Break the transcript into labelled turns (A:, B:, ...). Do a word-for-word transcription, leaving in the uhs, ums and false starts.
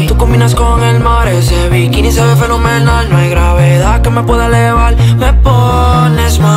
A: Tú combinas con el mar, ese bikini se ve fenomenal. No hay gravedad que me pueda elevar. Me pones mal.